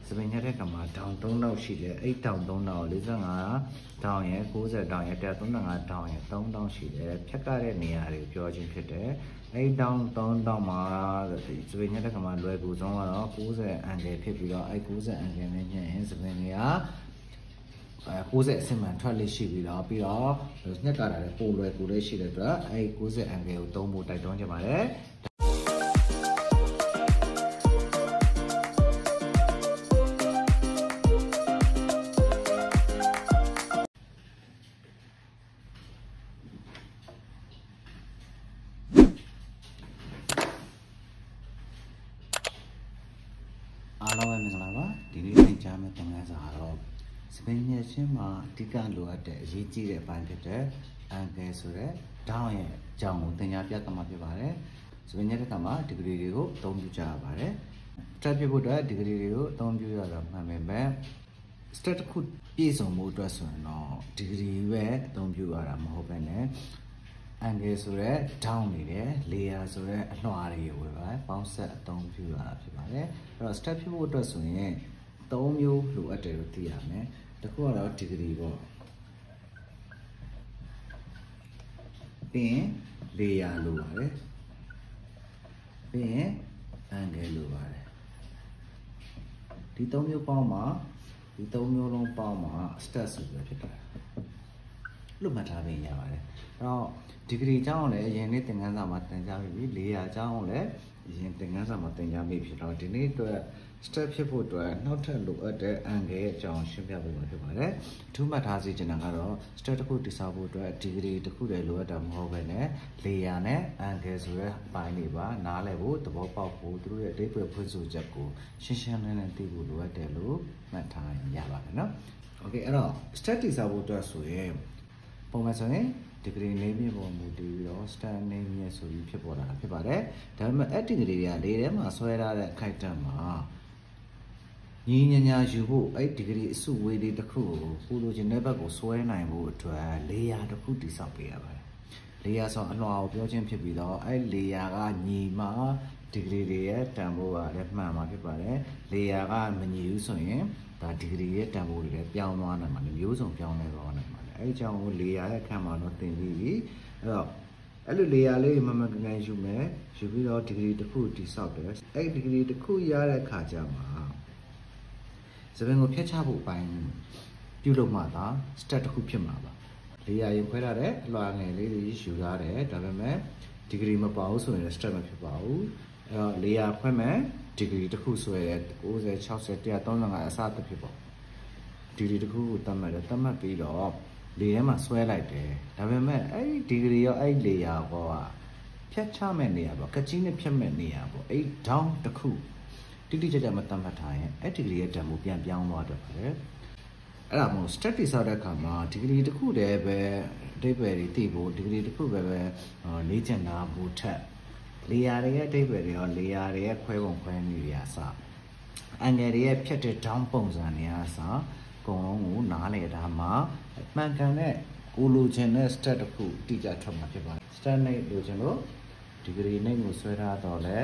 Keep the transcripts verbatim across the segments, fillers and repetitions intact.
bên nhà đấy cả mà đào tông đâu xí đấy ấy đào tông đâu lý do ngà đào nhẹ cú giờ đào nhẹ đào tông ngà đào nhẹ tông đâu xí đấy chắc cái đấy này à đấy cho chính cái đấy ấy đào tông đâu mà bên nhà đấy cả mà lôi cú giống mà cú giờ anh cái phê bị đó ấy cú giờ anh cái này nhẹ bên nhà cú giờ xem mà thoát lấy xí bị đó bị đó nhất cả là cú lôi cú đấy xí đấy đó ấy cú giờ anh cái tông một đại tông cho mà đấy alo em mình là đi đi đến cha mẹ từng ngày rồi bên nhà xem mà đi cả lúa để gì chỉ để bán cái đấy anh cái số đấy đào nhẹ trồng từng nhà biết cái mà biết bài bên nhà cái mà đi cái điều tông chú cha bài trái phiếu bút đấy đi cái điều tông chú cha là mà mình bé start khu bây giờ mua đồ số nó đi cái về tông chú là mà học bên này anh cái số đấy đào này đấy lìa số đấy loa này rồi bài bao giờ tông chú là biết bài rồi start phiếu bút đồ số này tông chú lúa để rồi thì à nè đặc biệt là đi cái điều bên lìa lúa đấy bên anh cái lúa đấy thì tông chú bao mà thì tông chú long bao mà start số rồi đó lúc mà trả về nhà vậy đó degree cháu này hiện nay tiếng Anh sao mà tiếng Anh bị lìa cháu này hiện tiếng Anh sao mà tiếng Anh bị rồi thì này tôi step phía bút tôi nó thay đổi ở đây anh cái trong sinh viên bây giờ phải đấy chúng ta thay gì cho năng đó step khu đi sau bút tôi degree tôi khu để lúa đầm hồ về này lìa này anh cái rồi bài này ba nã lại bút tôi bảo bảo bút tôi để để bữa phân số chắc của sinh sinh này này thì bút lúa để lúa mà thay nhà bạn nó ok rồi step đi sau bút tôi rồi bao nhiêu số này degree này bị bao nhiêu đi rồi step này như số gì phải bảo là phải bảo đấy thế mà ở degree này để đấy mà xoay ra cái khai trương mà nhìn nhà chịu bộ ấy degree số về đi đặc khu khu đồ trên này bắt đầu xoay này bộ trời lìa đặc khu đi sao bây giờ lìa sao anh nói biểu trên phía bên đó ấy lìa cái nhìn mà degree đấy tạm bộ à đấy mà mà cái bảo đấy lìa cái mình nhiều số nhé và degree đấy tạm bộ đấy béo nó này mà nhiều số béo này rồi này ấy trong lìa cái khám mà nó tiền gì rồi ấy lìa lấy mà mình ngay chụp mẹ chụp cái đó degree đặc khu đi sao đấy ấy degree đặc khu giờ lại khá chậm mà giờ bên ngồi phía cha bộ bài tiêu lộc mà đó start khu phía mà ba thì ai cũng phải ra đấy loa này lấy đi sửa ra đấy đó là mấy degree mà bảo số này start mà phía bảo lìa phải mấy degree đặc khu số này cố sẽ chọn sẽ tiêu tông là ngày sáu tập phía bảo degree đặc khu tâm mà tâm mà bị đó lìa mà xoay lại đấy đó là mấy ấy degree ấy lìa có phía cha mẹ lìa bảo cái chính là phía mẹ lìa bảo ấy down đặc khu tí tí cho mà tâm phát thái ấy degree để một biên biên lo được đấyအဲ့ဒါမို့ study ဆောက်တဲ့အခါမှာ degree တစ်ခုတည်းပဲအဓိပ္ပာယ်တွေသိဖို့ degree တစ်ခုပဲပဲလေ့ကျင့်တာဘူထက် layer တွေရဲ့အဓိပ္ပာယ်တွေရော layer တွေရဲ့ခွဲပုံခွဲနည်းတွေအစ angle တွေရဲ့ဖြတ်တဲ့ down ပုံစံတွေအစအကုန်လုံးကိုနားလည်တာမှာမှန်ကန်တဲ့ကိုလိုချင်တဲ့ step တစ်ခုတိကျထွက်မှာဖြစ်ပါတယ် step နဲ့လိုချင်လို့ degree နဲ့ကိုဆွဲထားတော့လဲ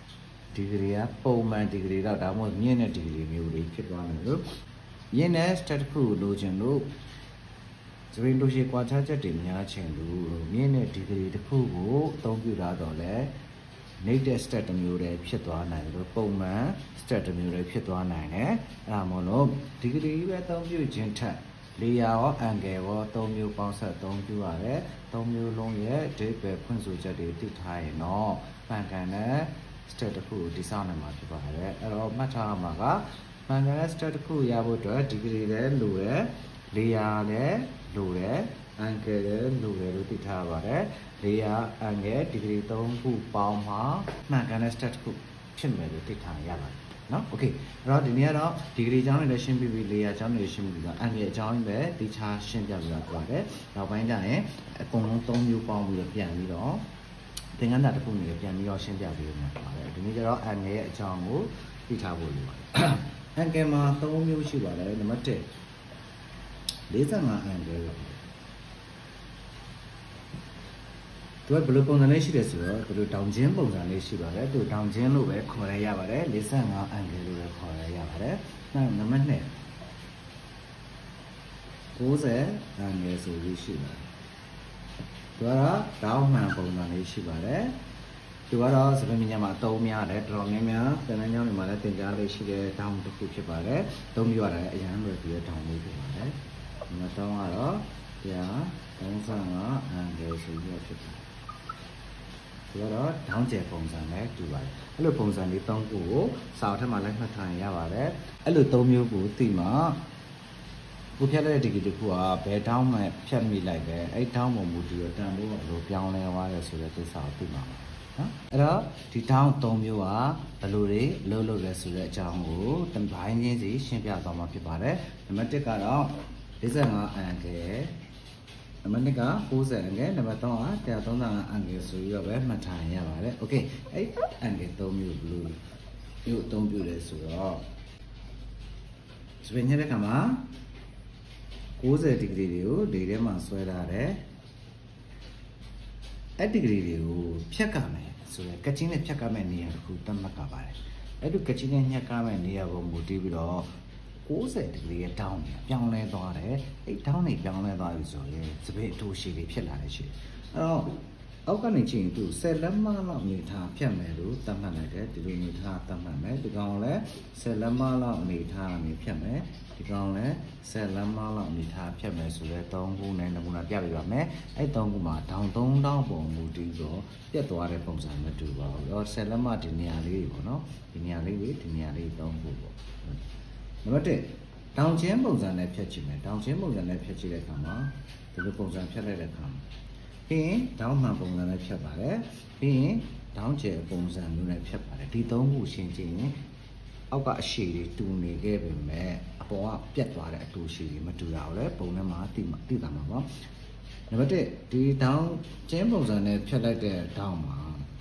degree ကပုံမှန် degree တော့ဒါမှမဟုတ်မြင့်တဲ့ degree မျိုးတွေဖြစ်သွားမယ်လို့ရင်းနဲ့ step တစ်ခုလိုချင်လို့စပင်းတို့ရှိကွာခြားချက်တွေများချင်လို့မြင့်တဲ့ degree တစ်ခုကိုအသုံးပြုတာတော့လဲနေတဲ့ step တစ်မျိုးတွေဖြစ်သွားနိုင်လို့ပုံမှန် step တစ်မျိုးတွေဖြစ်သွားနိုင်တယ်အဲ့ဒါမို့လို့ degree ပဲအသုံးပြုခြင်းထက် layer ရော angle ရောသုံးမျိုးပေါင်းစပ်အသုံးပြုရတယ်သုံးမျိုးလုံးရဲ့အဓိပ္ပာယ်ဖွင့်ဆိုချက်တွေသိထားရင်တော့မှန်ကန်တဲ့ step တစ်ခုကိုတည်ဆောက်နိုင်မှာဖြစ်ပါတယ်အဲ့တော့မှတ်ထားရမှာကမှန်ကန်တဲ့ step တစ်ခုရဖို့အတွက် degree လည်းလိုတယ် layer လည်းလိုတယ် angle လည်းလိုတယ်လို့သိထားရပါတယ် layer angle degree သုံးခုပေါင်းမှမှန်ကန်တဲ့ step တစ်ခုဖြစ်မယ်လို့သိထားရပါတယ်နော် okay အဲ့တော့ဒီနေ့ကတော့ degree အကြောင်းတွေလည်းရှင်းပြပြီး layer အကြောင်းတွေလည်းရှင်းပြပြီးတော့ angle အကြောင်းပဲသိချာရှင်းပြပြီးတော့ပါတယ်နောက်ပိုင်းကျရင်အကုန်လုံးသုံးမျိုးပေါင်းပြီးတော့ပြန်ပြီးတော့သင်ခန်းစာတစ်ခုနေပြန်ပြီးတော့ရှင်းပြပေးမှာပါတယ်ဒီနေ့ကျတော့ angle ရဲ့အကြောင်းကိုသိထားဖို့လိုပါတယ် angle မှာသုံးမျိုးရှိပါတယ်နံပါတ်တစ်၄၅ angle tôi bự bông ra này xí đấy rồi tôi đào chén bông ra này xí rồi tôi đào chén lúc ấy khó đấy ya vậy lấy sang ngõ anh cái lúc ấy khó đấy ya vậy nè nằm bên này cố sẽ anh cái số gì xí rồi tôi đó đào mà bông ra này xí vậy tôi đó sẽ mình nhà mà tàu mía đấy tròn mía mía cái này nhau mà lấy tiền giá lấy xí đấy đào được cũng xí vậy tàu mía đấy anh ăn rồi thì đào mới được vậy mà tàu mà đó ya bông sang ngõ anh cái số gì xí cái đó đóng chế bông sản đấy chú vậy, cái lối bông sản đi tông cũ, sau thế mà lấy mặt hàng ya vậy đấy, cái lối tôm nhiều cũ thì mà, cũ phía đây thì cái cũ bé đóng mà phía mi lại đấy, ấy đóng mà một điều trang đúng không, rồi béo này vào rồi rồi cái sau thì mà, cái đó thì đóng tôm nhiều à, cái lối đấy, lối lối cái rồi trang cũ, tận bài như gì, xem bây giờ mà phía bà đấy, mà cái đó, bây giờ mà anh cái mình cái cố sẽ cái là mà to á, theo tôi là anh cái số giờ bé mà thay nha bạn đấy, ok, ấy anh cái tôm nhiều blue, nhiều tôm blue đấy số đó, bây giờ cái mà cố sẽ thì cái điều để để mà xoay ra đấy, ấy thì cái điều phía cả này, số cái chính này phía cả này nhiều cũng tâm mà cả bạn, ấy được cái chính này nhà cả này nhiều cũng một tí đó. Cố sẽ thì cái down down này đó đấy, cái down này down này đó rồi, sẽ bị thu xí đi phía lại chứ. Đó, ở cái này chỉ tu sẽ làm mà làm người ta phía này rồi, tâm này đấy, thì người ta tâm này, thì còn lại sẽ làm mà làm người ta người phía này, thì còn lại sẽ làm mà làm người ta phía này rồi, tông cũng này là cũng là cái gì vậy? Cái tông cũng mà down tông down bông một tí rồi, cáiตัวnày phong sản mà chú bảo, rồi sẽ làm mà thì nhà đi vào nó, thì nhà đi thì nhà đi tông cũng mà thế, đào chén bông sản này phải chỉ mấy, đào chén bông sản này phải chỉ để làm mà, thì cái bông sản phải để làm, thì đào mà bông sản này phải bảo đấy, thì đào chén bông sản này phải bảo đấy, thì tao cũng xin chỉ, ông cả xí đi tu này cái bên mẹ, bảo à biết vào đấy tu xí đi mà tu vào đấy, bông này mà tìm tìm làm mà, mà thế, thì đào chén bông sản này phải để đào mà,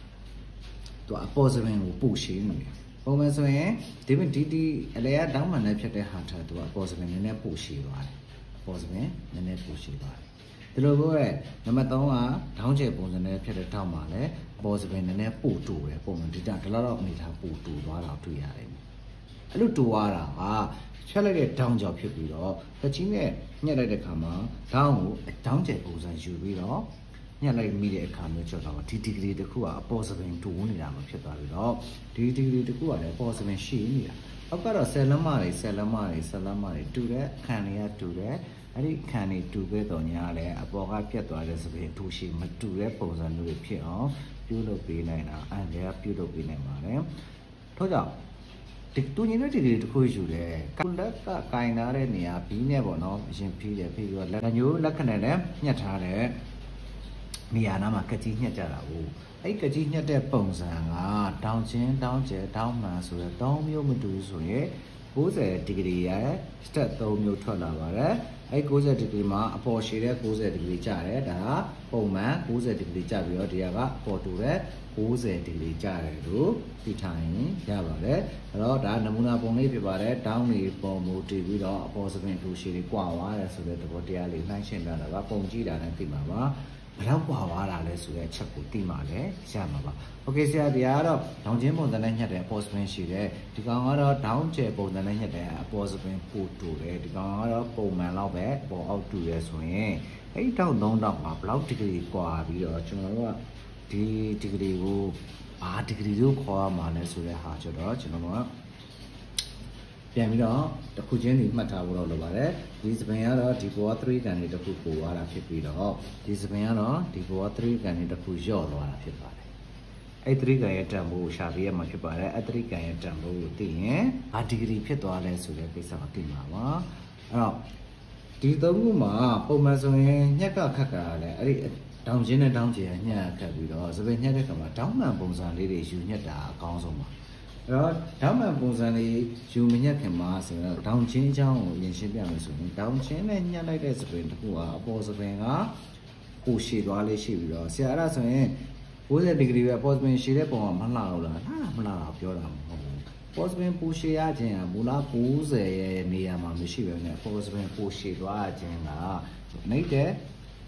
tụi bảo sao mình cũng bù xí nữa. Bông mà sao ấy, thì mình đi đi, lấy đào mà này phải để hạt ra, tụi bảo sao mình nên bù xí vào, bảo sao mình nên bù xí vào. Từ lúc ấy, nhưng mà tao à, đào chế bông sản này phải để đào mà đấy, bảo sao mình nên bù trù đấy, bông mình đi ra cái đó mình thà bù trù vào là tùy à đấy. Lúc trù vào là à, phải lấy cái đào cho phải bị đó, cái chính này, nhà đây để làm mà, đào, đào chế bông sản chịu bị đó. nhà来米的看没做到，提提个的苦啊，包是边多呢啦，没晓得了，提提个的苦啊，包是边少呢啦。我讲到塞拉马的，塞拉马的，塞拉马的，住的看你也住的，啊你看你住个到哪嘞？啊包个撇多的是边都是没住的，包上都撇哦，丢到边来啦，俺家丢到边来嘛嘞，他讲。这多年来这个可以说嘞，古代个盖那嘞呢啊，比呢不孬，先比的比个，那牛那可能嘞，伢查嘞。มีอาณามากระจิเนี่ยจะละโอ้ไอ้กระจิเนี่ยแต่ပုံစံကတောင်းချင်းတောင်းကျဲတောင်းမှန်ဆိုတော့တောင်းမျိုးမတူဆိုရင်၉၀ဒီဂရီရဲ့ step ၃မျိုးထွက်လာပါတယ်အဲ့၉၀ဒီဂရီမှာအပေါ်ရှည်တဲ့၉၀ဒီဂရီကျတယ်ဒါကပုံမှန်၉၀ဒီဂရီကျပြီးတော့ဒီကကအပေါ်တူတဲ့၉၀ဒီဂရီကျတယ်လို့သိထားရင်ရပါတယ်အဲ့တော့ဒါနမူနာပုံလေးဖြစ်ပါတယ်တောင်းနေပုံမူတည်ပြီးတော့အပေါ်စပင်တူရှည်တွေကွာသွားတယ်ဆိုတဲ့သဘောတရားလေးနှိုင်းရှင်းပြတာကပုံကြည့်တာနဲ့သိမှာပါဘယ်တော့ကွာသွားတာလဲဆိုတဲ့အချက်ကိုသိမှလည်းရမှာပါ။ Okay ဆရာဒီကတော့ဒေါင်းချင်းပုံစံနဲ့ညှက်တဲ့အပေါ်စပင်ရှိတယ်။ဒီကောင်ကတော့ဒေါင်းကျဲပုံစံနဲ့ညှက်တဲ့အပေါ်စပင်ပို့တူတယ်။ဒီကောင်ကတော့ပုံမှန်လောက်ပဲပေါ်အောက်တူရဲဆိုရင်အဲ့တောက်သုံးတောက်မှာဘယ်လောက်ဒီဂရီကွာပြီးတော့ကျွန်တော်တို့ကဒီဒီဂရီကိုဘာဒီဂရီလို့ခေါ်ရမှာလဲဆိုတဲ့ဟာကျတော့ကျွန်တော်တို့ကပြန်ပြီးတော့တစ်ခုချင်းဒီမှတ်ထားဖို့တော့လိုပါတယ်ဒီစပင်ကတော့ဒီဘော၃ကန်တွေတစ်ခုပို့သွားတာဖြစ်ပြီးတော့ဒီစပင်ကတော့ဒီဘော၃ကန်တွေတစ်ခုလျော့သွားတာဖြစ်ပါတယ်အဲ့၃ကန်ရဲ့တန်ဖိုးကိုရှာပေးရမှာဖြစ်ပါတယ်အဲ့၃ကန်ရဲ့တန်ဖိုးကိုသိရင်ဘာဒီဂရီဖြစ်သွားလဲဆိုတဲ့ကိစ္စကိုသိမှာပါအဲ့တော့ဒီသုံးခုမှာပုံမှန်ဆိုရင်ညက်ကခက်ကလည်းအဲ့ဒီတောင်ချင်းနဲ့တောင်ကျဲညက်ခက်ပြီးတော့စပင်ညက်တဲ့ခါမှာတောင်းမှန်ပုံစံလေးတွေယူညက်တာအကောင်းဆုံးပါအဲ့တော့တောင်းမှန်ပုံစံလေးယူမညက်ခင်မှာဆိုတော့တောင်ချင်းအကြောင်းကိုရင်ရှင်းပြမယ်ဆိုရင်တောင်ချင်းနဲ့ညက်လိုက်တဲ့စပင်တစ်ခုကအပေါ်စပင်ကကိုရှည်သွားလေးရှိပြီးတော့ဆရာအဲ့ဒါဆိုရင်၉၀ဒီဂရီပဲအပေါ်စပင်ရှည်တဲ့ပုံကမလှဘူးလားလှမလှတာပြောတာမဟုတ်ဘူးပေါ်စပင်ပူရှည်ရခြင်းကမူလား၉၀ရဲ့နေရာမှာမရှိပဲနဲ့ပေါ်စပင်ပူရှည်သွားခြင်းကနှိမ့်တဲ့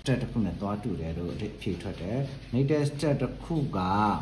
step တစ်ခုနဲ့သွားတူတယ်လို့ဖြေထွက်တယ်နေတဲ့ step တစ်ခုက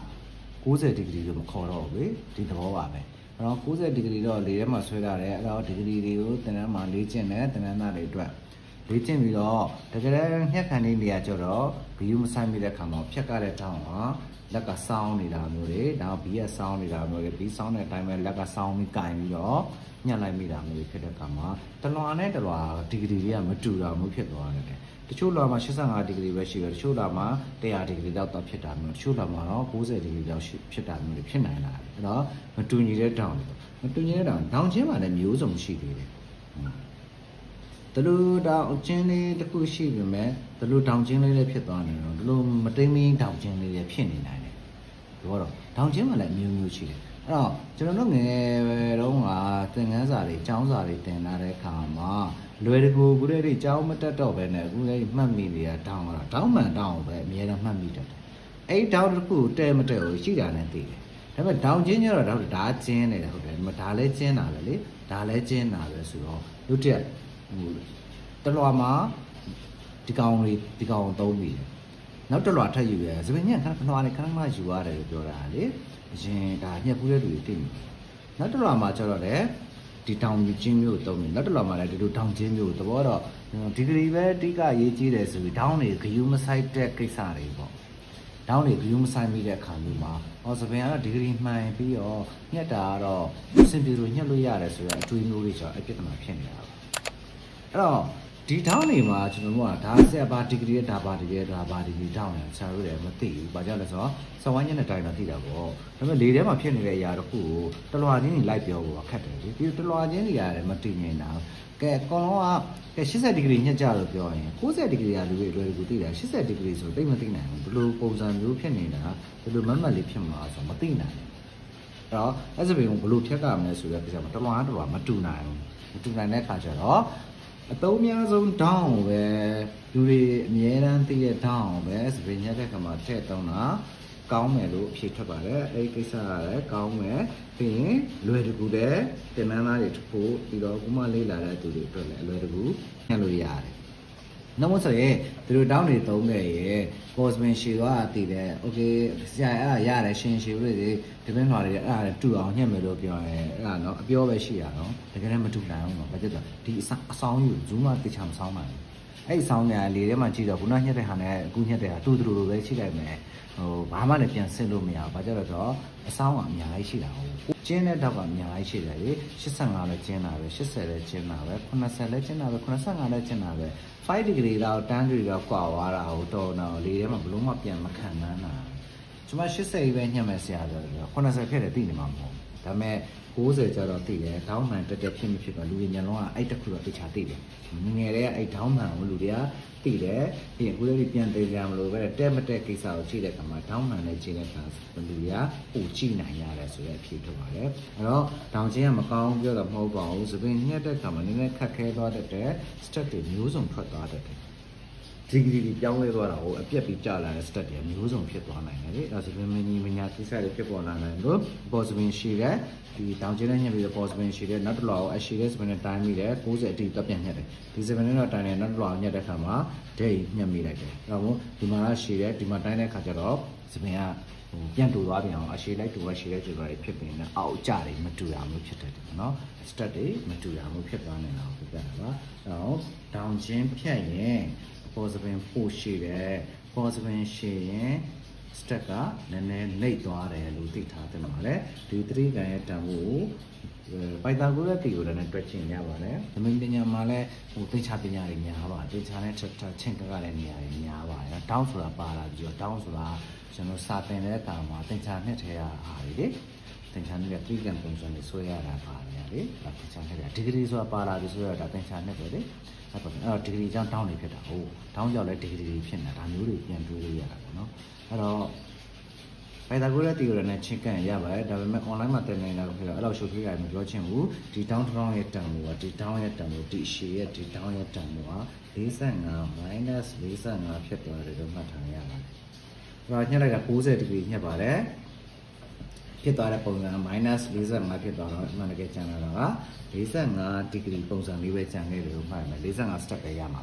ninety ဒီဂရီလို့မခေါ်တော့ဘူးဒီသဘောပါပဲအဲ့တော့ninetyဒီဂရီတော့လေထဲမှာဆွဲထားတယ်အဲ့တော့ဒီဂရီတွေကိုသင်တန်းမှာလေ့ကျင့်တယ်သင်တန်းသားတွေအတွက်လေ့ကျင့်ပြီးတော့တကယ်လည်းညှက်ခံနေနေရကြတော့ဘီယူမဆိုင်မိတဲ့ခါမှာဖြတ်ကားတဲ့တောင်းဟာလက်ကစောင်းနေတာမျိုးတွေဒါဘီရဲ့စောင်းနေတာမျိုးတွေဘီစောင်းတဲ့အတိုင်းပဲလက်ကစောင်းပြီးကင်ပြီးတော့ညှက်လိုက်မိတာမျိုးဖြစ်တဲ့ခါမှာတလွာနဲ့တလွာဒီဂရီတွေကမတူတာမျိုးဖြစ်သွားတယ်တချို့လွာမှာeighty-fiveဒီဂရီပဲရှိတယ်တချို့လွာမှာone hundredဒီဂရီလောက်တော့ဖြစ်တာမျိုးတချို့လွာမှာတော့ninetyဒီဂရီလောက်ဖြစ်တာမျိုးဖြစ်နိုင်တာအဲ့တော့မတူညီတဲ့တောင်းမတူညီတဲ့တောင်းတောင်းချင်းမှာလည်းမျိုးစုံရှိသေးတယ်တလူတောင်ချင်းလေးတစ်ခုရှိပြီမဲ့တလူတောင်ချင်းလေးလည်းဖြစ်သွားနေတော့တလူမတိမ်မင်းတောင်ချင်းလေးလည်းဖြစ်နေနိုင်တယ်ဒီတော့တောင်ချင်းမှာလည်းအမျိုးမျိုးရှိတယ်အဲ့တော့ကျွန်တော်တို့ငယ်ငယ်တုန်းကသင်ခန်းစာတွေကျောင်းစာတွေသင်လာတဲ့အခါမှာလွယ်တကူကူတဲ့တွေကျောင်းမတက်တော့ပဲနဲ့အခုလည်းမှတ်မိနေတာတောင်းတာတောင်းမှန်တောင်းပဲအများအားမှတ်မိတတ်တယ်အဲ့တောင်းတစ်ခုတဲမတဲကိုရှိတာနဲ့သိတယ်ဒါပေမဲ့တောင်ချင်းကျတော့ဒါကျင်းနေတာဟုတ်တယ်ဒါလည်းကျင်းတာပဲလေဒါလည်းကျင်းတာပဲဆိုတော့လူတက်ဟိုတလွာမှာဒီကောင်လေးဒီကောင်သုံးပြီးနောက်တလွာထပ်ယူရဲစပင်းညက်ခဏခဏလေးခဏခဏယူရတယ်လို့ပြောတာလေအရင်ဒါညက်ပူးတဲ့လူတွေသိနေနောက်တလွာမှာကျတော့လေဒီတောင်ချင်းမျိုးသုံးပြီးနောက်တလွာမှာလည်းဒီလိုတောင်ချင်းမျိုးသဘောတော့ဒီဂရီပဲအဓိကရေးကြည့်တယ်ဆိုပြီးတောင်းနေဂယူမဆိုင်တဲ့ကိစ္စတွေပေါ့တောင်းနေဂယူမဆိုင်မိတဲ့အခါမျိုးမှာဟောစပင်းကတော့ဒီဂရီမှန်ပြီးတော့ညက်တာကတော့စင်ပြေလို့ညက်လို့ရတယ်ဆိုတော့အတွေးမျိုးလေးဆိုတော့အပြစ်တမှာဖြစ်နေတာအဲ့တော့ဒီတောင်းနေမှာကျွန်တော်တို့ကဒါဆက်ဘာဒီဂရီဒါဘာဒီဂရီဒါဘာဒီဂရီတောင်းနေဆရာတို့လည်းမသိဘူး။ဘာကြောင့်လဲဆိုတော့စဝိုင်းညက်တဲ့တိုင်းတော့သိတာပေါ့။ဒါပေမဲ့လေထဲမှာဖြစ်နေတဲ့အရာတစ်ခုကိုတလွာချင်းကြီးလိုက်ပြောဖို့ခက်တယ်လေ။ဒီတလွာချင်းကြီးရတယ်မတည်ငြိမ်တာ။ကဲအကောင်လုံးကကဲeightyဒီဂရီညက်ကြလို့ပြောရင်ninetyဒီဂရီကလူတွေလွယ်ကူသိတာeightyဒီဂရီဆိုတိတ်မသိနိုင်ဘူး။ဘယ်လိုပုံစံမျိုးဖြစ်နေတာဘယ်လိုမတ်မတ်လေးဖြစ်မှာဆိုမသိနိုင်ဘူး။အဲ့တော့အဲ့စပင်ကိုဘယ်လိုဖြတ်ကြမလဲဆိုတဲ့ကိစ္စမှာတလွာတလွာမတူနိုင်ဘူး။မတူနိုင်တဲ့အခါကျတော့အသုံးများဆုံးတောင်းပဲလူတွေအများတန်းသိတဲ့တောင်းပဲစပင်းညက်တဲ့ကမှာထည့်သုံးတာကောင်းမယ်လို့အဖြေထွက်ပါတယ်အဲဒီကိစ္စကလည်းကောင်းမယ်ပြီးရင်လွယ်တကူတဲ့တင်နန်းသားတွေတစ်ခုပြီးတော့ခုမှလေးလာတဲ့သူတွေအတွက်လည်းအလွယ်တကူညှက်လို့ရတယ်နောက်မှဆိုရင်သူတို့တောင်းတွေသုံးခဲ့ရေကော့စပင်ရှည်သွားတည်တယ်โอเคဆရာအဲ့ဒါရတယ်ရှင်ရှည်လို့ဒီဒီပင်းထွားတွေအဲ့ဒါတူအောင်ညှက်မယ်လို့ပြောရင်အဲ့ဒါနော်အပြောပဲရှိရနော်တကယ်လည်းမတူနိုင်ဘူးနော်ဘာဖြစ်လို့ဒီအဆောင်ယူဇူးမတေချာမဆောင်နိုင်ဘူးအဲ့အဆောင်ညာလေထဲမှာကြည့်တော့ခုနညှက်တဲ့ဟာနဲ့အခုညှက်တဲ့ဟာတူတူလိုပဲရှိလိုက်မယ်ဟိုဘာမှလည်းပြန်ဆင်လို့မရဘူးဘာကြောင့်လဲဆိုတော့အဆောင်ကအများကြီးရှိတာဟုတ်ကျင်းတဲ့တော့ကအများကြီးရှိတယ်လေeighty-fiveလည်းကျင်းတာပဲeightyလည်းကျင်းတာပဲninetyလည်းကျင်းတာပဲninety-fiveလည်းကျင်းတာပဲfiveဒီဂရီလောက်tenဒီဂရီလောက်ကွာသွားတာဟိုတော့တော့လေထဲမှာဘလုံးမပြန်မခံနိုင်တာကျွန်မeightyပဲညှက်မယ်ဆရာဆိုတော့ninetyဖြစ်တယ်သိနေမှာမဟုတ်ဒါပေမဲ့ninetyကျတော့သိတယ်တောင်းမှန်တက်တက်ဖြစ်မဖြစ်ပါလူတွေညလုံးကအဲ့တခုတော့သိချာသိတယ်ငယ်တဲ့အဲ့တောင်းမှန်ကိုလူတွေကသိတယ်ပြီးရင်ကိုယ်လေးပြန်သိကြမလို့ပဲတက်မတက်ကိစ္စကိုကြည့်တဲ့အခါမှာတောင်းမှန်နဲ့ကြည့်တဲ့အခါလူတွေကပူကြည့်နိုင်ရတယ်ဆိုတဲ့အဖြစ်ထုတ်ပါတယ်အဲ့တော့တောင်းချင်းကမကောင်းပြောတော့မဟုတ်ပါဘူးစပင်းညှက်တဲ့အခါမှာနည်းနည်းခက်ခဲသွားတဲ့ step တွေမျိုးစုံထွက်သွားတဲ့ဒီဂရီတွေပြောင်းလဲသွားတာဟိုအပြက်ပြီးကျလာတဲ့ step တွေမျိုးစုံဖြစ်သွားနိုင်တယ်လေအဲဒါဆိုရင်မင်းကြီးမညာကိစ္စတွေဖြစ်ပေါ်လာနိုင်လို့ပေါ်စပင်ရှိတဲ့ဒီတောင်ကျင်းနဲ့ညှက်ပြီးတော့ပေါ်စပင်ရှိတဲ့နောက်တစ်လောအရှိတဲ့စပင်နဲ့တိုင်းမိတယ်ninetyအတိတက်ပြန်ညှက်တယ်ဒီစပင်နဲ့တော့တိုင်းတယ်နောက်တစ်လောညှက်တဲ့ခါမှာဒိတ်ညှက်မိလိုက်တယ်အဲတော့ဒီမှာရှိတဲ့ဒီမှာတိုင်းတဲ့ခါကျတော့စပင်ကဟိုပြန်တူသွားပြန်အောင်အရှိလိုက်တူသွားရှိတဲ့ကျူတွေဖြစ်ပြီးနေအောက်ကျတွေမတူရမျိုးဖြစ်တယ်နော် step တွေမတူရမျိုးဖြစ်သွားနေတာကိုပြတာပါအဲတော့တောင်ကျင်းဖြတ်ရင်ပေါ်စပင်ပို့ရှိတယ်ပေါ်စပင်ရှိရင် step ကနည်းနည်းနှိပ်သွားတယ်လို့သိထားတယ်မှာလေဒီသတိကံရဲ့တန်ဖိုးပိုက်တာကိုလည်းတီကိုလည်းတွက်ချင်ရပါတယ်။သမီးပညာမှာလည်းဟိုသိချပညာတွေများပါသိချနဲ့ချက်ချင်းကကတဲ့နေရာတွေများပါတယ်။တောင်းဆိုတာပါလာပြီးတော့တောင်းဆိုတာကျွန်တော်စာသင်တဲ့အခါမှာသိချနဲ့ထဲရအားတွေလေသိချနဲ့သတိကံပုံစံတွေဆွဲရတာပါတယ်လေ။သိချနဲ့ဒီဂရီဆိုတာပါလာပြီးဆိုတော့ဒါသိချနဲ့ပဲလေ။အဲ့တော့ဒီဂရီကြောင့်တောင်းနေဖြစ်တာ။ဟိုတောင်းကြောင့်လည်းဒီဂရီဖြစ်နေတာဒါမျိုးတွေပြန်တွေးလို့ရတာပေါ့နော်။အဲ့တော့ပိုက်တာကိုလည်းတီကိုလည်းချင်းကန်ရပါတယ်ဒါပေမဲ့ online မှာတင်နေတာကိုဖြစ်တော့အဲ့လိုရှုပ်ထွေးရတယ်မပြောချင်ဘူးဒီတောင်းတောင်းရဲ့တန်ဖိုးကဒီတောင်းရဲ့တန်ဖိုးဒီရှည်ရဲ့ဒီတောင်းရဲ့တန်ဖိုးကforty-five ဖြစ်သွားတယ်လို့မှတ်ထားရပါတယ်။ဒါညှက်လိုက်ကninetyဒီဂရီညှက်ပါတယ်ဖြစ်သွားတဲ့ပုံစံ forty-five ဖြစ်သွားတော့အမှန်တကယ်ကျန်လာတာကforty-fiveဒီဂရီပုံစံလေးပဲကျန်ခဲ့တယ်လို့မှတ်ရမယ်forty-five step ပဲရမှာပါ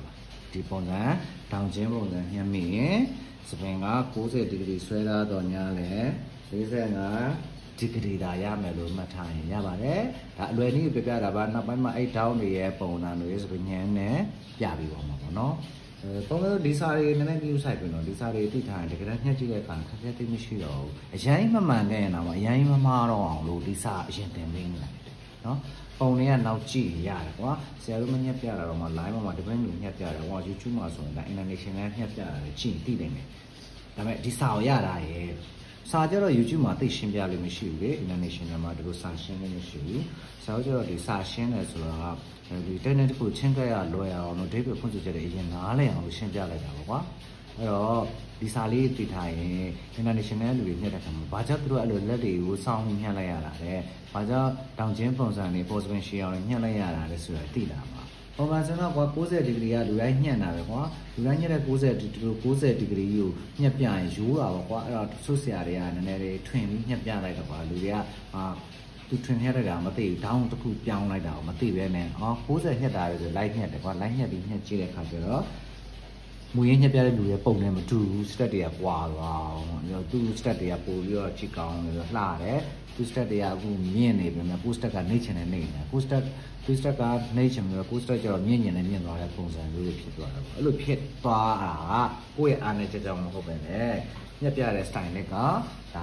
ဒီပုံစံတောင်ချင်းပုံစံညှက်မိရင်စပင်က၉၀ဒီဂရီဆွဲထားတော့ညာလဲ၄၅ဒီဂရီသာရမယ်လို့မှတ်ထားရင်ရပါတယ်ဒါအလွယ်နည်းပြပြတာပါနောက်ပိုင်းမှာအဲ့တောင်းတွေရဲ့ပုံစံတွေစပင်ညံနဲ့ပြပြီးပါမှာပေါ့နော်အဲပုံစံဒီစာတွေနည်းနည်းကြည့်ဆိုင်ပြင်တော့ဒီစာတွေသိထားရင်တကယ်တမ်းညှက်ကြည့်တဲ့အခါခက်ခဲသိမရှိတော့ဘူးအရင်မမှန်ခဲ့ရင်တော့အရင်မမှားတော့အောင်လို့ဒီစာအရင်တင်ပေးနေတယ်နော်ပုံတွေကနောက်ကြည့်ရတယ်ကွာဆရာတို့မညက်ပြတာတော့မှ line မှာဒီဘက်မျိုးညက်ပြတယ်ဟို YouTube မှာဆိုရင်ဒါ international ညက်ပြတာလေကြည့်သိနိုင်တယ်ဒါပေမဲ့ဒီစာကိုရတာရယ်စာကြတော့ YouTube မှာသိရှင်းပြလို့မရှိဘူးလေ international မှာဒီလိုစာရှင်းလို့မရှိဘူးစာကြတော့ဒီစာရှင်းတယ်ဆိုတာကဒီ technical တခုချင်းကြရလွယ်အောင်လို့ date ဖွင့်ဆိုချက်တွေအရင်နားလည်အောင်လို့ရှင်းပြလိုက်တာပေါ့ကွာအဲ့တော့ဒီစာလေးသိထားရင် international လူတွေညက်တဲ့ခါမှာဘာကြောင့်သူတို့အဲ့လိုလက်တွေကိုစောင်းညှက်လိုက်ရတာလဲဘာကြောင့်တောင်ချင်းပုံစံတွေ position ရှင်းအောင်ညှက်လိုက်ရတာလဲဆိုတာသိတာပါပုံမှန်ဆိုတော့ကွာ၉၀ဒီဂရီကလူတိုင်းညှက်တာပဲကွာလူတိုင်းညှက်တဲ့၉၀ဒီလို၉၀ဒီဂရီကိုညှက်ပြရင်ရိုးတာပေါ့ကွာအဲ့တော့ဆုဆရာတွေကနည်းနည်းလေးထွင်ပြီးညှက်ပြလိုက်တော့ကွာလူတွေကအာသူထွင်ရတဲ့ကမသိဘူးဒေါင်းတစ်ခုပြောင်းလိုက်တာကိုမသိပဲနဲ့အော်၉၀ညှက်တာလေဆိုလိုက်ညှက်တယ်ကွာလိုက်ညှက်ပြီးညှက်ကြည့်တဲ့အခါကျတော့မူရင်းညှက်ပြတဲ့လူရဲ့ပုံနဲ့မတူဘူး stat တွေကကွာသွားအောင်သူ stat တွေကပို့ပြီးတော့ချစ်ကောင်းတယ်လှတယ်သူ stat တွေကအခုမြင့်နေပြီမဲ့ post stat ကနေချင်နေနေတယ် post stat post stat ကနေချင်ပြီးတော့ post stat ကျတော့မြင့်ညင်နေမြင့်သွားတဲ့ပုံစံမျိုးတွေဖြစ်သွားတာပေါ့အဲ့လိုဖြစ်သွားတာကိုယ့်ရဲ့အားနဲ့ချက်ကြောင့်မဟုတ်ပဲနဲ့ညက်ပြတဲ့ style နဲ့ကဒါ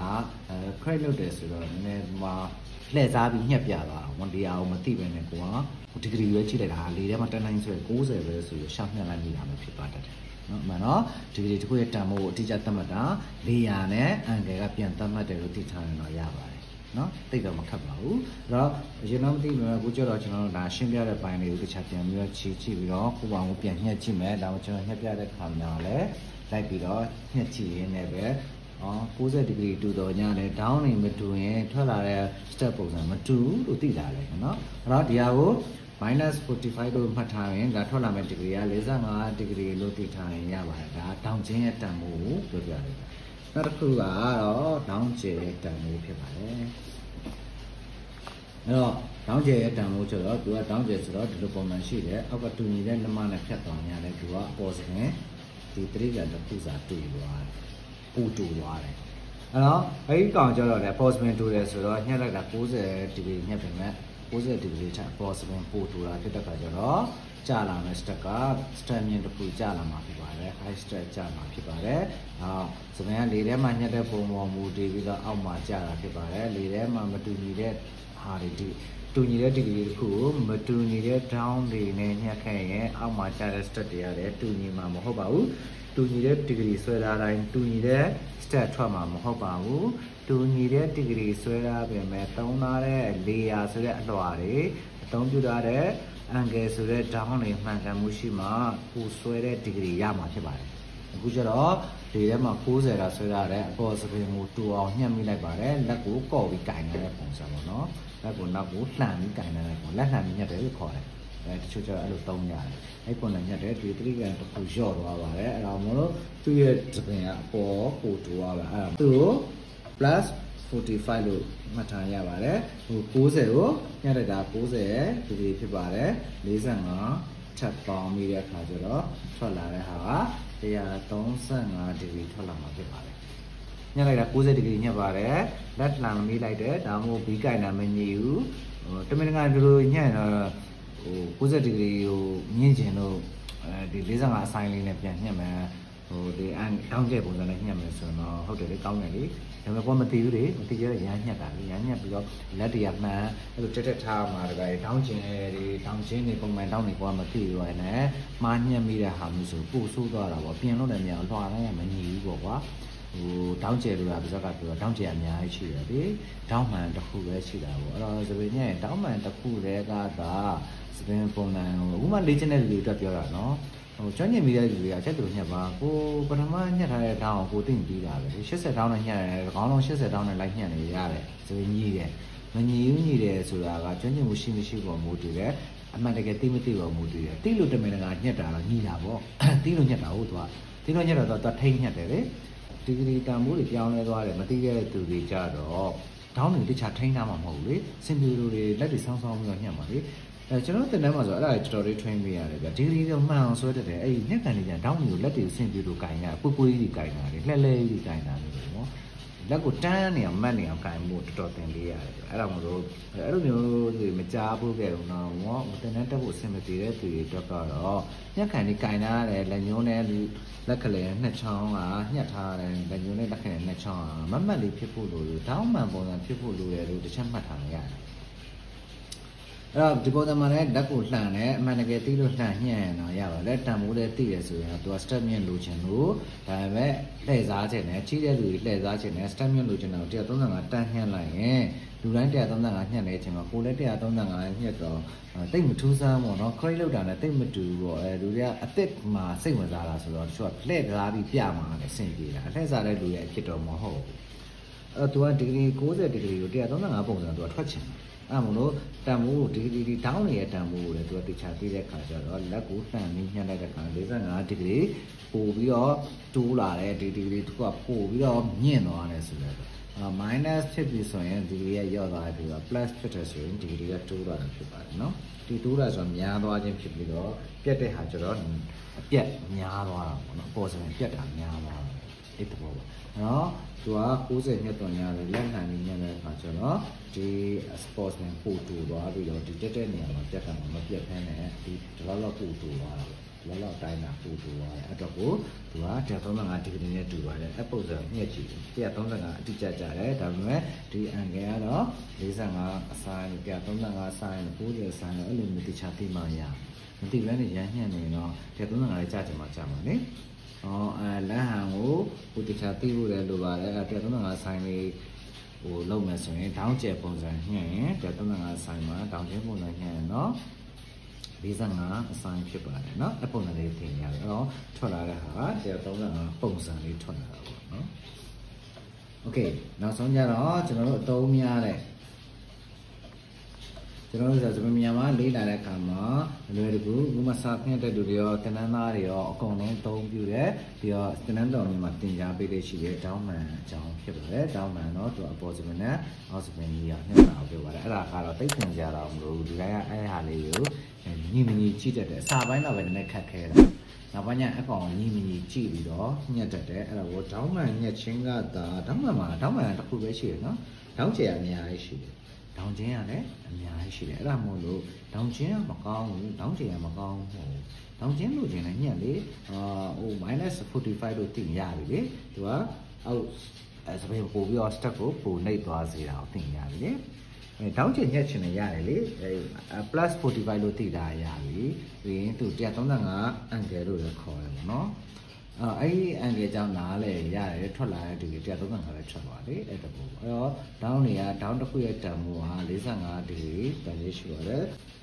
credit လုပ်တယ်ဆိုတော့နည်းနည်းမှာလှည့်စားပြီးညက်ပြသွားတာဝန်တရားကိုမသိပဲနဲ့ကိုကဒီဂရီပဲကြည့်လိုက်တာလေထဲမှာတက်နိုင်ဆိုရင်၉၀ပဲဆိုရရှောက်ညက်လိုက်မိတာမျိုးဖြစ်သွားတတ်တယ်နော်မှန်တော့ဒီဂရီတစ်ခုရဲ့တန်ဖိုးကိုအတိအကျသတ်မှတ်တာ၄၀၀နဲ့အန်ဂယ်ကပြန်သတ်မှတ်တယ်လို့သိထားရင်တော့ရပါတယ်နော်သိတော့မခက်ပါဘူးအဲ့တော့အရင်တော့မသိဘူးအခုကျတော့ကျွန်တော်တို့ဒါရှင်းပြတဲ့ပိုင်းလေးကိုတခြားပြန်ပြီးတော့ခြေကြည့်ပြီးတော့ကိုပေါင်းကိုပြန်ညှက်ကြည့်မယ်ဒါမှကျွန်တော်ညှက်ပြတဲ့ခါမှာလည်းလိုက်ပြီးတော့ညှက်ကြည့်ရင်းနဲ့ပဲอ๋อ၉၀ဒီဂရီတူတော့ညာလဲ down နေမတူရင်ထွက်လာတဲ့ step ပုံစံမတူလို့သိတာလေနော်အဲ့တော့ဒီဟာကို minus forty-five လို့မှတ်ထားရင်ဒါထွက်လာမယ့်ဒီဂရီက၄၅ဒီဂရီလို့သိထားရင်ရပါတယ်ဒါတောင်ချင်းရဲ့တန်ဖိုးကိုပြောပြလိုက်နောက်တစ်ခုကတော့တောင်ကျဲတန်ဖိုးဖြစ်ပါတယ်အဲ့တော့တောင်ကျဲရဲ့တန်ဖိုးဆိုတော့သူကတောင်ကျဲဆိုတော့ဒီလိုပုံမှန်ရှိတယ်အောက်ကတူညီတဲ့နမနဲ့ဖြတ်သွားညာလဲသူကအပေါ်စင်ဒီတရိကတစ်ခုစာတွေ့သွားတယ်ပူတူသွားတယ်အဲ့တော့အဲ့ဒီကောင်ကျတော့လေ possible တူတယ်ဆိုတော့ညှက်လိုက်တာ၉၀ဒီဂရီညှက်ပြင်မဲ့၉၀ဒီဂရီထက် possible ပူတူတာဖြစ်တဲ့အခါကျတော့ကြာလာမယ့် step က step မြင့်တစ်ခုကြာလာမှာဖြစ်ပါတယ် high step ကြာမှာဖြစ်ပါတယ်အော်စပင်ကလေထဲမှာညှက်တဲ့ပုံပေါ်မူတည်ပြီးတော့အောက်မှာကြာတာဖြစ်ပါတယ်လေထဲမှာမတူညီတဲ့ဟာတွေဒီတူညီတဲ့ဒီဂရီတစ်ခုကိုမတူညီတဲ့ down တွေနဲ့ညှက်ခဲ့ရင်အောက်မှာကြာတဲ့ step တွေရတယ်တူညီမှာမဟုတ်ပါဘူးတူညီတဲ့ degree ဆွဲထားတိုင်းတူညီတဲ့ step ထွက်မှာမဟုတ်ပါဘူးတူညီတဲ့ degree ဆွဲထားပြင်မဲ့သုံးထားတဲ့ layer ဆိုတဲ့အလွှာတွေအသုံးပြုထားတဲ့ angle ဆိုတဲ့ down တွေမှန်ကန်မှုရှိမှကိုဆွဲတဲ့ degree ရမှာဖြစ်ပါတယ်အခုကျတော့ဒီထဲမှာ၉၀တာဆွဲထားတဲ့အပေါ်စပင်ကိုတူအောင်ညှက်မိလိုက်ပါတယ်လက်ကိုကော့ပြီးကင်နေတဲ့ပုံစံပေါ့နော်လက်ကိုနောက်ကိုလှန်ပြီးကင်နေတဲ့ပုံလက်လှန်ပြီးညှက်တယ်လို့ခေါ်တယ်အဲတချို့ကျတော့အဲ့လိုသုံးရတယ်အဲ့ပုံနဲ့ညက်တယ်ဒီတရိကန်တစ်ခုလျော့သွားပါတယ်အဲ့ဒါမို့လို့သူ့ရဲ့စပင်ကအပေါ်ကိုတူသွားပါအဲ့ဒါသူ့ကို plus forty-five လို့မှတ်ထားရပါတယ်ဟို၉၀ကိုညက်လိုက်တာ၉၀ဒီဂရီဖြစ်ပါတယ်၄၅ထပ်ပေါင်းပြီးတဲ့အခါကျတော့ထွက်လာတဲ့ဟာကone thirty-fiveဒီဂရီထွက်လာမှာဖြစ်ပါတယ်ညက်လိုက်တာ၉၀ဒီဂရီညက်ပါတယ်လက်လှန်မေးလိုက်တယ်ဒါမှမဟုတ်ဘီးကိုင်တာမညီဘူးဟိုတမင်တကာဒီလိုညက်တော့ဟို၉၀ဒီဂရီကိုမြင့်ကျင်လို့အဲဒီ၄၅အဆိုင်လေးနဲ့ပြန်ညှက်မယ်ဟိုဒီအန်တောင်းကျဲပုံစံနဲ့ညှက်မယ်ဆိုတော့ဟုတ်တယ်လေကောင်းတယ်လေဒါပေမဲ့ကိုမသိဘူးလေမသိကြရရမ်းညှက်တာလေရမ်းညှက်ပြီးတော့လက်တွေကမှန်အဲ့လိုတက်တက်ထားမှာတကယ်တောင်းကျင်တွေတောင်းကျင်းတွေပုံမှန်တောင်းနေကိုကမသိရောနဲ့မှားညှက်မိတဲ့ဟာမျိုးဆိုပို့ဆိုးသွားတာပေါ့ပြင်လို့လည်းမရအောင်လွှာတိုင်းကမညီဘူးပေါ့ကွာဟိုတောင်းကျဲလို့ကပါဇက်ကပြောတောင်းကျဲအများကြီးရှိတယ်လေတောင်းမှန်တစ်ခုပဲရှိတာပေါ့အဲ့တော့ဆိုရင်ညက်တောင်းမှန်တစ်ခုတည်းကသာစပင်ပုံစံဟိုဥမာလေ့ကျင့်တဲ့လူတွေအတွက်ပြောတာနော်ဟိုကျွမ်းကျင်မိတဲ့လူတွေကအချက်တူညက်ပါကိုပထမညက်ထားတဲ့တောင်းကိုသိမ့်ပြီးတာပဲ၈၀တောင်းနဲ့ညက်တယ်ခေါင်းလုံး၈၀တောင်းနဲ့လိုက်ညက်နေရတယ်ဆိုရင်ညီးတယ်မညီဘူးညီတယ်ဆိုတာကကျွမ်းကျင်မှုရှိမရှိပေါ်မူတည်တယ်အမှန်တကယ်သိမသိပေါ်မူတည်တယ်သိလို့တမင်တကာညက်တာတော့ညီတာပေါ့သိလို့ညက်တာဟုတ်သွားသိလို့ညက်တော့တော့ထိန်းညက်တယ်လေဒီဂရီတန်ဖိုးတွေပြောင်းလဲသွားတယ်မသိတဲ့သူတွေကြတော့တောင်းတွေတခြားထိန်းထားမှာမဟုတ်ဘူးလေစင်ပီလိုတွေလက်တွေဆောင်းဆောင်းပြီးတော့ညက်ပါလေကျွန်တော်တင်တယ်မှာဆိုအဲ့ဒါတော်တော်လေး train ပေးရတယ်ဗျဒီဂရီတော့မှန်အောင်ဆွဲတတ်တယ်အဲ့ဒီညက်ကန်လေးညာတောင်းမျိုးလက်တွေဆင်ပြလို့ကင်ရပူပူကြီးကင်တာလေလှဲ့လှဲကြီးကင်တာလေပေါ့လက်ကိုတန်းနေအောင်မတ်နေအောင်ကင်ဖို့တော်တော်တင်ပေးရတယ်ဗျအဲ့ဒါမို့လို့အဲ့လိုမျိုးတွေမကြားဘူးခဲ့တော့တော့ဟောတင်တဲ့တက်ဖို့အဆင်မပြေတဲ့သူတွေအတွက်ကတော့ညက်ကန်လေးကင်ထားရတယ်လက်ညှိုးနဲ့လက်ကလေးနှစ်ချောင်းကညှက်ထားရတယ်လက်ညှိုးနဲ့လက်ကလေးနှစ်ချောင်းကမမတ်လေးဖြစ်ဖို့လို့တောင်းမှန်ပုံစံဖြစ်ဖို့လိုတယ်လို့တစ်ချက်မှတ်ထားရတယ်အဲ့တော့ဒီပုံစံမှာလည်းဓာတ်ကိုလှန်တယ်အမှန်တကယ်သိလို့လှန်ညှက်ရင်တော့ရပါလေတန်မိုးလည်းသိရဆိုရင်တော့သူက step မြင့်လိုချင်လို့ဒါပေမဲ့လှည့်စားခြင်းနဲ့ကြီးတဲ့လူတွေလှည့်စားခြင်းနဲ့ step မြင့်လိုချင်တော့one thirty-fiveတန်းညှက်လိုက်ရင်လူတိုင်းone thirty-fiveညှက်နေခြင်းမှာကိုယ်လည်းone thirty-fiveညှက်တော့တိတ်မထူးဆန်းပေါ့နော် crate လောက်တာနဲ့တိတ်မတူဘူးပေါ့အဲလူတွေကအစ်စ်မှာစိတ်ဝင်စားတာဆိုတော့တချို့ကလှည့်စားပြီးပြမှာလည်းအဆင်ပြေတာလှည့်စားတဲ့လူရဲ့အဖြစ်တော့မဟုတ်ဘူးအဲ့တော့သူကဒီဂရီninetyဒီဂရီကိုone thirty-fiveပုံစံသူကထွက်ချင်တယ်အဲ့မလို့တန်မိုးဒီဒီဒီတောင်းနေတဲ့တန်မိုးကိုလည်းသူကတခြားသိတဲ့ခါကျတော့လက်ကိုတန်ပြီးညှက်လိုက်တဲ့ခါforty-fiveဒီဂရီပို့ပြီးတော့တိုးလာတဲ့ဒီဒီဂရီသူကပို့ပြီးတော့မြင့်သွားတယ်ဆိုတော့အာ minus ဖြစ်ပြီးဆိုရင်ဒီဂရီရဲ့ရော့သွားပြီးတော့ plus ဖြစ်တယ်ဆိုရင်ဒီဂရီကတိုးသွားတယ်ဖြစ်ပါတယ်နော်ဒီတိုးတာဆိုတော့များသွားခြင်းဖြစ်ပြီးတော့ပြတ်တဲ့ဟာကျတော့အပြတ်များသွားတာပေါ့နော်အပေါ်ဆိုရင်ပြတ်တာများသွားတယ်အဲ့တဘောပေါ့နော်သူကninetyညှက်တော့ညာတယ်လက်ခံနေညတဲ့အခါကျတော့ဒီ sportsman ပို့တူသွားပြီးတော့ဒီတက်တဲ့နေရာမှာပြတ်တာမပြတ်ဖမ်းနဲ့ဒီဒီလောက်လောက်ပို့တူသွားတာဒီလောက်လောက်တိုင်းတာပို့တူသွားတယ်အဲ့တော့ကိုသူကone thirty-fiveဒီဂရီနဲ့တူပါတယ်အပုံစံညှက်ကြည့်one thirty-fiveအတိကျကျတယ်ဒါပေမဲ့ဒီ angle ကတော့forty-fiveအဆိုင်one thirty-fiveအဆိုင်ninetyအဆိုင်အဲ့လိုမျိုးတခြားသိမှရမသိဘဲနဲ့ရမ်းညှက်နေတော့one thirty-fiveလေးကြာချင်မှကြာမှာလေအော်အဲလမ်းဟန်ကိုဟိုတခြားသိဖို့လည်းလိုပါတယ်အဲone thirty-fiveဆိုင်လေးဟိုလုံးမယ်ဆိုရင်တောင်းကျယ်ပုံစံညှက်ရင်one thirty-fiveဆိုင်မှာတောင်းကျယ်ပုံစံညှက်ရင်တော့forty-fiveအဆိုင်ဖြစ်ပါတယ်เนาะအပုံစံလေးသင်ရတယ်အဲ့တော့ထွက်လာတဲ့ဟာone thirty-fiveပုံစံလေးထွက်လာတာပေါ့เนาะโอเคနောက်ဆုံးကြတော့ကျွန်တော်တို့အသုံးများတဲ့ကျွန်တော်တို့ဆိုကျွန်တော်မြန်မာလေးလာတဲ့အခါမှာအလွယ်တကူဥပစာပြတဲ့လူတွေရောတနန်းသားတွေရောအကုန်လုံးသုံးပြတယ်ပြီးတော့တနန်းတော်မျိုးမှာတင် जा ပေးလေးရှိတယ်တောင်းမှန်အကြောင်းဖြစ်ပါတယ်တောင်းမှန်တော့သူအပေါ်စပင်နဲ့အောက်စပင်ကြီးရညှက်တာပြောပါတယ်အဲ့ဒါကတော့တိတ်ဆင်ကြတာမလို့ဒီတိုင်းကအဲ့ဟာလေးကိုညီမညီကြည့်တတ်တယ်အစာပိုင်းတော့ပဲနည်းနည်းခက်ခဲတယ်နောက်ပိုင်းကျအကောင်ညီမညီကြည့်ပြီးတော့ညှက်တတ်တယ်အဲ့ဒါကိုတောင်းမှန်ညှက်ချင်းကသာတောင်းမှန်မှာတောင်းမှန်တစ်ခုပဲရှိတယ်နော်တောင်းကျယ်အများကြီးရှိတယ်တောင်ချင်းကလည်းအများကြီးရှိတယ်အဲ့ဒါမို့လို့တောင်ချင်းကမကောင်းဘူးတောင်ကျင်ကမကောင်းဘူးတောင်ချင်းလို့ချင်းလည်းညက်လေအာဟို minus forty-five လို့သိရပြီလေသူကအောက်အဲစပယ်ပို့ပြီးတော့ step ကိုပို့နှိပ်သွားစေတာကိုသိရပြီလေအဲတောင်ချင်းညက်ချင်လည်းရတယ်လေအဲ plus forty-five လို့သိတာရပြီပြီးရင်သူone thirty-five အန်ဂယ်လို့လည်းခေါ်တယ်ပေါ့နော်အဲ့ဒီအန်ဂယ်ကြောင့်နားလေရတယ်ထွက်လာတဲ့ဒီone thirty-fiveပဲထွက်သွားတယ်အဲ့ဒါပေါ့အဲ့တော့ down တွေက down တစ်ခုရဲ့တန်ဖိုးဟာforty-fiveဒီဂရီတန်လေးရှိပါတယ်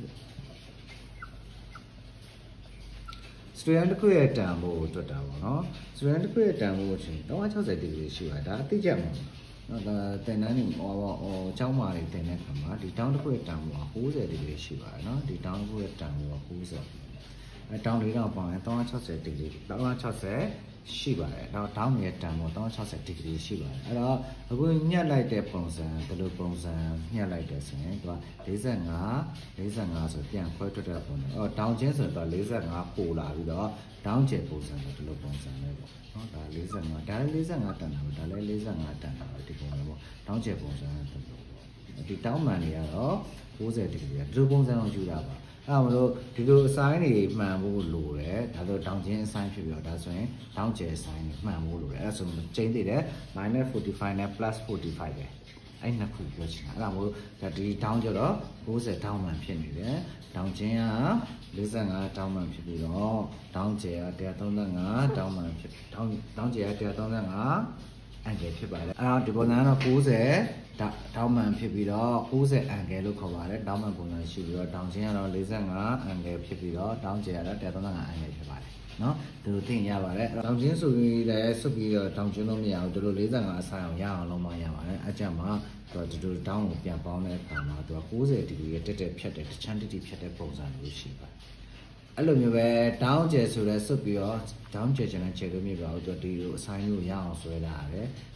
student တစ်ခုရဲ့တန်ဖိုးကိုတွက်တာပေါ့နော် student တစ်ခုရဲ့တန်ဖိုးချင်းthree sixtyဒီဂရီရှိပါတယ်ဒါအသိချက်မှာနော်ဒါတင်တန်းနေဟောဟောအကြောင်းမာတွေတင်တဲ့ခါမှာဒီ down တစ်ခုရဲ့တန်ဖိုးကninetyဒီဂရီရှိပါတယ်နော်ဒီ down တစ်ခုရဲ့တန်ဖိုးကninetyအဲတောင်းလေးတော့ပေါင်းရင်three sixtyဒီဂရီthree sixtyရှိပါတယ်တော့တောင်းရဲ့တန်ဖိုးthree sixtyဒီဂရီရှိပါတယ်အဲ့တော့အခုညှက်လိုက်တဲ့ပုံစံဘယ်လိုပုံစံညှက်လိုက်တယ်ဆိုရင်သူကforty-five forty-fiveဆိုပြန်ခွဲထွက်တဲ့ပုံစံအော်တောင်းချင်းဆိုတော့forty-fiveပို့လာပြီးတော့တောင်းကျယ်ပုံစံဆိုဒီလိုပုံစံလေးပေါ့နော်ဒါforty-fiveဒါလည်းforty-fiveတန်တာပဲဒါလည်းforty-fiveတန်တာပဲဒီပုံစံပေါ့တောင်းကျယ်ပုံစံဆိုတော့ဒီတောင်းမှန်တွေကတော့ninetyဒီဂရီဒီလိုပုံစံအောင်ယူတာပါအဲ့မလို့ဒီလိုအဆိုင်တွေမှန်ဖို့လိုတယ်ဒါဆိုတောင်ချင်းအဆိုင်ဖြစ်ပြီးတော့ဒါဆိုရင်တောင်ကျယ်အဆိုင်တွေမှန်ဖို့လိုတယ်အဲ့ဆိုကျင်းသေးတယ်minus forty-fiveနဲ့ plus forty-five ပဲအဲ့နှစ်ခုပြောချင်တာအဲ့ဒါမို့ဒါဒီတောင်ကျတော့ninetyတောင်မှန်ဖြစ်နေတယ်တောင်ချင်းကforty-fiveတောင်မှန်ဖြစ်ပြီးတော့တောင်ကျယ်ကone thirty-fiveတောင်မှန်ဖြစ်တောင်တောင်ကျယ်ကone thirty-fiveအန်ဂယ်ဖြစ်ပါတယ်အဲ့တော့ဒီပုံစံကတော့ninetyတောင်းမှန်ဖြစ်ပြီးတော့ninetyအန်ဂယ်လို့ခေါ်ပါတယ်တောင်းမှန်ပုံစံရှိပြီးတော့တောင်းချင်းကတော့forty-fiveအန်ဂယ်ဖြစ်ပြီးတော့တောင်းကျယ်ကတော့one thirty-fiveအန်ဂယ်ဖြစ်ပါတယ်နော်ဒီလိုသိရပါတယ်တောင်းချင်းဆိုပြီးလည်းစွတ်ပြီးတော့တောင်းချင်းလို့မရဘူးဒီလိုforty-fiveအဆိုင်အောင်ရအောင်လုပ်မှရပါတယ်အကြက်မှာသူကဒီလိုတောင်းကိုပြန်ပေါင်းတဲ့အခါမှာသူကninetyဒီဂရီတက်တက်ဖြတ်တဲ့တချမ်းတိတိဖြတ်တဲ့ပုံစံမျိုးရှိပါတယ်အဲ့လိုမျိုးပဲတောင်းကျယ်ဆိုတဲ့စွတ်ပြီးတော့တောင်းကျယ်ချင်တဲ့ခြေလို့မြည်ပါဘူးသူကဒီလိုအဆိုင်မျိုးရအောင်ဆွဲလာရတယ်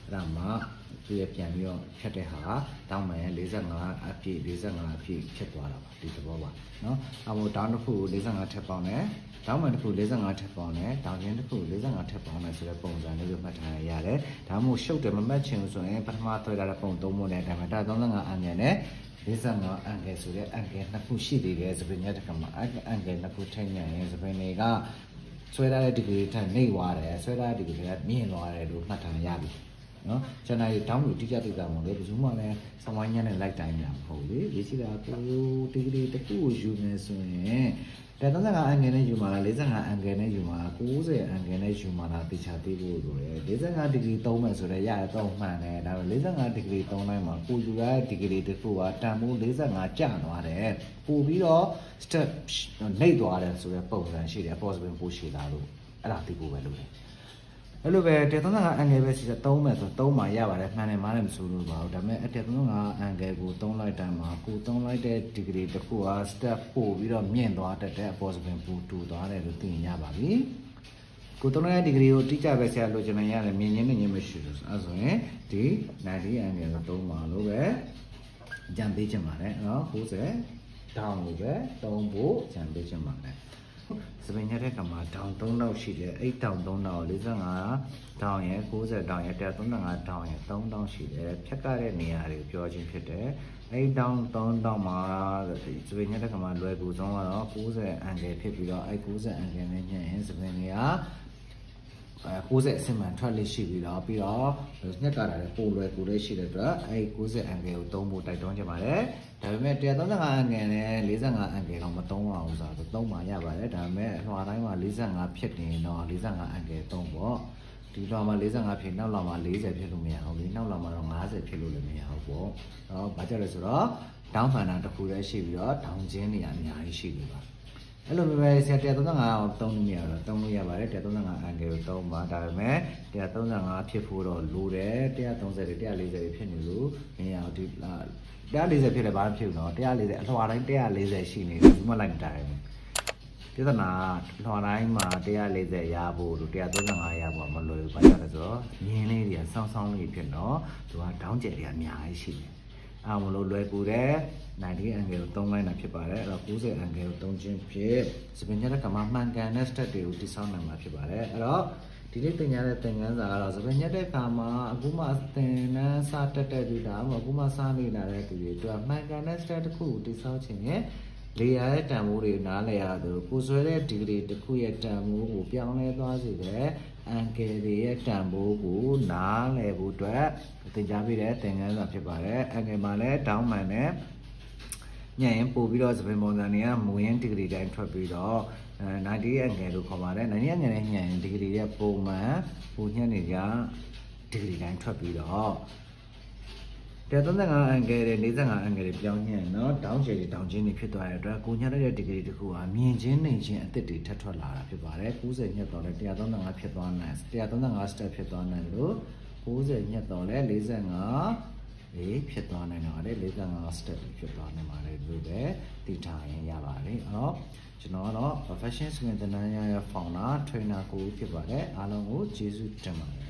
là mà tôiပြန်ပြီးတော့ဖြတ်တဲ့ဟာတောင်းမယ်၄၅အပြည့်၄၅အပြည့်ဖြစ်သွားတာပါဒီသဘောပါเนาะအမို့တောင်းတစ်ခု၄၅ထပ်ပေါင်းတယ်တောင်းမှန်တစ်ခု၄၅ထပ်ပေါင်းတယ်တောင်းချင်းတစ်ခု၄၅ထပ်ပေါင်းတယ်ဆိုတဲ့ပုံစံလေးကိုမှတ်ထားရရတယ်ဒါမှမဟုတ်ရှုပ်တယ်မမှတ်ချင်ဘူးဆိုရင်ပထမတွေ့လာတဲ့ပုံသုံးပုံနဲ့ဒါမှဒါ၃၅အငယ်နဲ့၄၅အငယ်ဆိုတဲ့အငယ်နှစ်ခုရှိသေးတယ်စပင်းညတစ်ခါမှာအငယ်နှစ်ခုထိညာရင်စပင်းတွေကဆွဲထားတဲ့ဒီဂရီထက်နှိပ်သွားတယ်ဆွဲထားတဲ့ဒီဂရီကမြင့်သွားတယ်လို့မှတ်ထားရပြီနော်ကျွန်တော်ဒီတောင်းလို့တိကျတိကျမလို့ဘယ်သူမှလည်းစဝိုင်းညနဲ့လိုက်တိုင်းမှာမဟုတ်လေဒီရှိတာကိုဒီဂရီတစ်ခုကိုယူနေဆိုရင်แต่၃၅အန်ဂယ်နဲ့ယူမှာလား၄၅အန်ဂယ်နဲ့ယူမှာလား၉၀အန်ဂယ်နဲ့ယူမှာလားတိကျသိဖို့လိုတယ်၄၅ဒီဂရီသုံးမယ်ဆိုတော့ရရတော့မှန်တယ်ဒါပေမဲ့၄၅ဒီဂရီသုံးတိုင်းမှာကိုယူရတဲ့ဒီဂရီတစ်ခုကတန်ဖိုး၄၅ကျသွားတယ်ပို့ပြီးတော့ step နှိပ်သွားတယ်ဆိုတဲ့ပုံစံရှိတယ် possible ပို့ရှိလာလို့အဲ့ဒါသိဖို့ပဲလိုတယ်အဲ့လိုပဲတဲ့၃၅အန်ဂယ်ပဲစီသုံးမယ်ဆိုသုံးမှာရပါတယ်မှန်တယ်မှားတယ်မဆိုလို့ပါဘူးဒါပေမဲ့အတဲ့၃၅အန်ဂယ်ကိုသုံးလိုက်တိုင်းမှာကိုသုံးလိုက်တဲ့ degree တစ်ခုက step ပို့ပြီးတော့မြင့်သွားတတ်တဲ့ possible ပူတူသွားတယ်လို့သိရင်ရပါပြီကိုသုံးလိုက်တဲ့ degree ကိုတိကျပဲဆရာလိုချင်နေရတယ်မြင်ချင်းနဲ့ညင်းမရှိဘူးအဲဆိုရင်ဒီ၉၀အန်ဂယ်ကိုသုံးပါလို့ပဲကြံပေးချင်ပါတယ်နော်၉၀ဒေါင်းလို့ပဲသုံးဖို့ကြံပေးချင်ပါတယ်စပင်းရတဲ့ကမှာဒေါင်း၃တောက်ရှိတယ်အဲ့ဒေါင်း၃တောက်၄၅ဒေါင်းရယ်၉၀ဒေါင်းရယ်၁၃၅ဒေါင်းရယ်၃တောက်ရှိတယ်ဖြတ်ကတဲ့နေရာတွေကိုပြောချင်းဖြစ်တယ်အဲ့ဒေါင်း၃တောက်မှာစပင်းရတဲ့ကမှာလွယ်ကူဆုံးကတော့၉၀အန်ဂယ်ဖြစ်ပြီးတော့အဲ့၉၀အန်ဂယ်နဲ့ညှက်ရင်စပင်းတွေကအဲ၉၀အစင်မှန်ထွက်လေးရှိပြီးတော့ပြီးတော့ညက်ကတာလည်းပိုလွယ်ကူလေးရှိတဲ့အတွက်အဲ၉၀အန်ဂယ်ကိုသုံးဖို့တိုက်တွန်းချင်ပါတယ်ဒါပေမဲ့၁၃၅အန်ဂယ်နဲ့၄၅အန်ဂယ်တော့မသုံးအောင်ဆိုတော့သုံးပါရပါတယ်ဒါပေမဲ့အလွှာတိုင်းမှာ၄၅ဖြစ်နေတော့၄၅အန်ဂယ်သုံးပေါ့ဒီလွှာမှာ၄၅ဖြစ်နောက်လွှာမှာ၄၀ဖြစ်လို့မရဘူးလေနောက်လွှာမှာတော့၅၀ဖြစ်လို့လည်းမရဘူးပေါ့တော့ဘာကြောင့်လဲဆိုတော့တောင်းဖန်တာတစ်ခုတည်းရှိပြီးတော့တောင်းချင်းနေရာအများကြီးရှိနေပါအဲ့လိုပဲဆရာ၁၃၅ကိုသုံးလို့မရတော့သုံးလို့ရပါတယ်၁၃၅အန်ဂယ်ကိုသုံးပါဒါပေမဲ့၁၃၅ဖြစ်ဖို့တော့လိုတယ်၁၃၀တွေ၁၄၀တွေဖြစ်နေလို့မရအောင်ဒီ၁၄၀ဖြစ်တယ်ဘာဖြစ်လို့တော့၁၄၀အလွှာတိုင်း၁၄၀ရှိနေတယ်ဘူးမလိုက်တိုင်းပြဿနာအလွှာတိုင်းမှာ၁၄၀ရဖို့လို့၁၃၅ရဖို့မလွယ်ဘူးဘာကြောင့်လဲဆိုတော့ရင်းလေးတွေကစောင်းစောင်းလေးဖြစ်တော့သူကဒေါင်းကျယ်တွေအများကြီးရှိတယ်အားမလို့လွယ်ကူတယ်၉၀အန်ဂယ်ကိုသုံးလိုက်တာဖြစ်ပါတယ်အဲ့တော့၉၀အန်ဂယ်ကိုသုံးခြင်းဖြစ်စပင်ညက်ကမှမှန်ကန်တဲ့ step တွေကိုတိစောင်းနိုင်မှာဖြစ်ပါတယ်အဲ့တော့ဒီနေ့သင်ကြားတဲ့သင်ခန်းစာကတော့စပင်ညက်တဲ့ခါမှာအခုမှသင်တန်းစတက်တဲ့သူဒါမှမဟုတ်အခုမှစနေလာတဲ့သူတွေအတွက်မှန်ကန်တဲ့ step တစ်ခုကိုတိစောင်းခြင်းရဲ့လေယာရဲ့တန်ဖိုးတွေနားလည်ရသူကိုဆွဲတဲ့ degree တစ်ခုရဲ့တန်ဖိုးကိုပြောင်းလဲသွားစေတဲ့အန်ဂယ်တွေရဲ့တန်ဖိုးကိုနားလည်ဖို့အတွက်သင်ကြားပေးတဲ့သင်ခန်းစာဖြစ်ပါတယ်အန်ဂယ်မှာလည်းတောင်းမှန်တဲ့ညရင်ပို့ပြီးတော့စပင်ပုံစံတွေကမူရင်း degree တိုင်းထွက်ပြီးတော့အဲ၉၀အန်ဂယ်လို့ခေါ်ပါတယ်၉၀အန်ဂယ်နဲ့ညရင် degree ရဲ့ပုံမှန်ပုံညက်နေကြ degree တိုင်းထွက်ပြီးတော့၁၃၅အန်ဂယ်တွေ၄၅အန်ဂယ်တွေပြောင်းညံ့နော်တောင်းချေတွေတောင်းချင်းတွေဖြစ်သွားတဲ့အတွက်ကိုညက်တဲ့ degree တခုဟာမြင်ချင်းနေချင်းအသစ်တွေထပ်ထွက်လာတာဖြစ်ပါတယ်၉၀ညက်တော့လဲ၁၃၅ဖြစ်သွားနိုင်၁၃၅ step ဖြစ်သွားနိုင်လို့၉၀ညက်တော့လဲ၄၅လေးဖြစ်သွားနိုင်တော့လေ၄၅ step ဖြစ်သွားနိုင်ပါတယ်လို့ပဲသိထားရင်ရပါတယ်အဲ့တော့ကျွန်တော်ကတော့ professional swim သင်တန်းရရဲ့ founder trainer ကိုဖြစ်ပါတယ်အားလုံးကိုကျေးဇူးတင်ပါတယ်